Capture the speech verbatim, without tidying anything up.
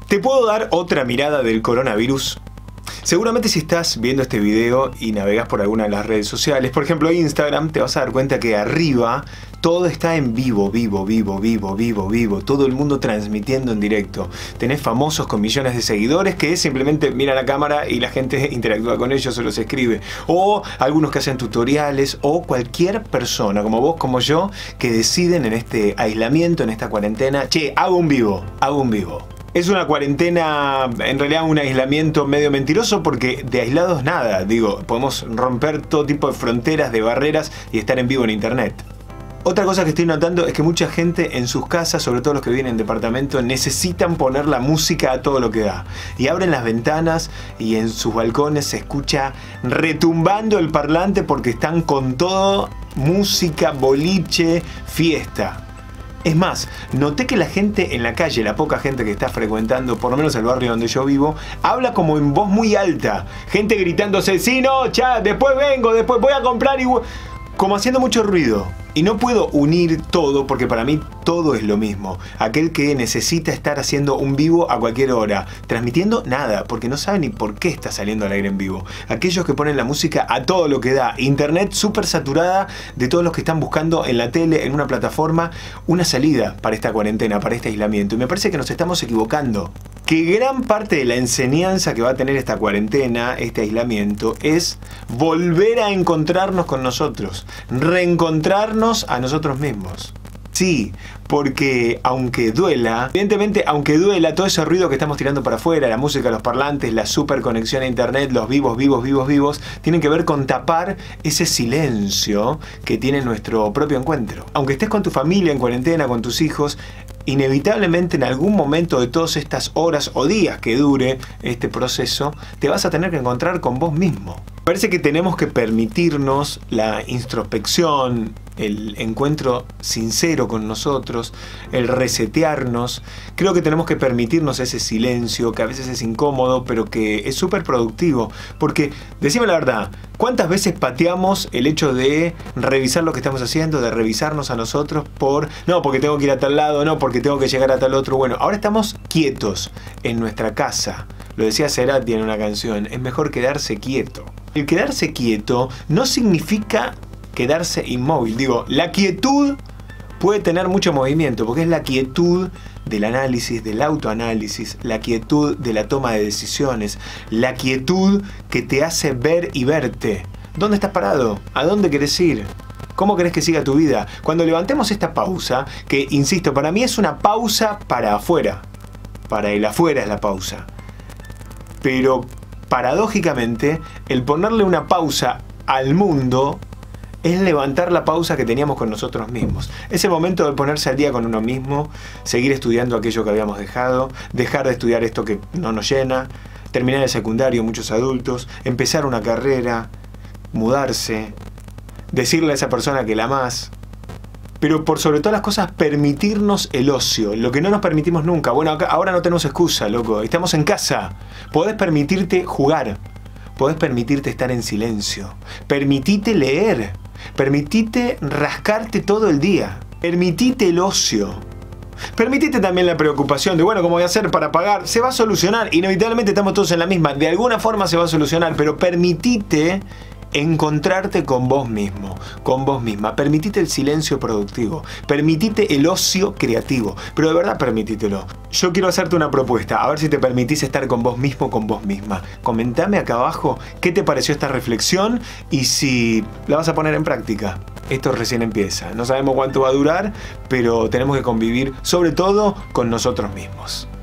¿Te puedo dar otra mirada del coronavirus? Seguramente si estás viendo este video y navegas por alguna de las redes sociales, por ejemplo Instagram, te vas a dar cuenta que arriba todo está en vivo, vivo, vivo, vivo, vivo, vivo. Todo el mundo transmitiendo en directo. Tenés famosos con millones de seguidores que simplemente miran la cámara y la gente interactúa con ellos o los escribe. O algunos que hacen tutoriales o cualquier persona como vos, como yo, que deciden en este aislamiento, en esta cuarentena, che, hago un vivo, hago un vivo. Es una cuarentena, en realidad un aislamiento medio mentiroso porque de aislados nada. Digo, podemos romper todo tipo de fronteras, de barreras y estar en vivo en internet. Otra cosa que estoy notando es que mucha gente en sus casas, sobre todo los que viven en departamento, necesitan poner la música a todo lo que da. Y abren las ventanas y en sus balcones se escucha retumbando el parlante porque están con todo, música, boliche, fiesta. Es más, noté que la gente en la calle, la poca gente que está frecuentando, por lo menos el barrio donde yo vivo, habla como en voz muy alta. Gente gritándose, sí, no, ya, después vengo, después voy a comprar y... como haciendo mucho ruido. Y no puedo unir todo porque para mí todo es lo mismo. Aquel que necesita estar haciendo un vivo a cualquier hora, transmitiendo nada, porque no sabe ni por qué está saliendo al aire en vivo. Aquellos que ponen la música a todo lo que da. Internet súper saturada de todos los que están buscando en la tele, en una plataforma, una salida para esta cuarentena, para este aislamiento. Y me parece que nos estamos equivocando. Que gran parte de la enseñanza que va a tener esta cuarentena, este aislamiento, es volver a encontrarnos con nosotros. Reencontrarnos a nosotros mismos. Sí, porque aunque duela, evidentemente aunque duela todo ese ruido que estamos tirando para afuera, la música, los parlantes, la super conexión a internet, los vivos, vivos, vivos, vivos, tienen que ver con tapar ese silencio que tiene nuestro propio encuentro. Aunque estés con tu familia en cuarentena, con tus hijos, inevitablemente en algún momento de todas estas horas o días que dure este proceso, te vas a tener que encontrar con vos mismo. Parece que tenemos que permitirnos la introspección, el encuentro sincero con nosotros, el resetearnos. Creo que tenemos que permitirnos ese silencio que a veces es incómodo, pero que es súper productivo. Porque, decime la verdad, ¿cuántas veces pateamos el hecho de revisar lo que estamos haciendo, de revisarnos a nosotros por, no, porque tengo que ir a tal lado, no, porque tengo que llegar a tal otro? Bueno, ahora estamos quietos en nuestra casa. Lo decía Cerati en una canción, es mejor quedarse quieto. El quedarse quieto no significa quedarse inmóvil. Digo, la quietud puede tener mucho movimiento, porque es la quietud del análisis, del autoanálisis, la quietud de la toma de decisiones, la quietud que te hace ver y verte. ¿Dónde estás parado? ¿A dónde querés ir? ¿Cómo querés que siga tu vida? Cuando levantemos esta pausa, que insisto, para mí es una pausa para afuera. Para el afuera es la pausa. Pero paradójicamente, el ponerle una pausa al mundo es levantar la pausa que teníamos con nosotros mismos. Es el momento de ponerse al día con uno mismo, seguir estudiando aquello que habíamos dejado, dejar de estudiar esto que no nos llena, terminar el secundario, muchos adultos, empezar una carrera, mudarse, decirle a esa persona que la amás. Pero por sobre todas las cosas, permitirnos el ocio, lo que no nos permitimos nunca. Bueno, acá, ahora no tenemos excusa, loco. Estamos en casa. Podés permitirte jugar. Podés permitirte estar en silencio. Permitite leer. Permitite rascarte todo el día. Permitite el ocio. Permitite también la preocupación de, bueno, ¿cómo voy a hacer para pagar? Se va a solucionar. Inevitablemente estamos todos en la misma. De alguna forma se va a solucionar. Pero permitite encontrarte con vos mismo, con vos misma. Permitite el silencio productivo, permitite el ocio creativo, pero de verdad permitítelo. Yo quiero hacerte una propuesta, a ver si te permitís estar con vos mismo, con vos misma. Comentame acá abajo qué te pareció esta reflexión y si la vas a poner en práctica. Esto recién empieza, no sabemos cuánto va a durar, pero tenemos que convivir sobre todo con nosotros mismos.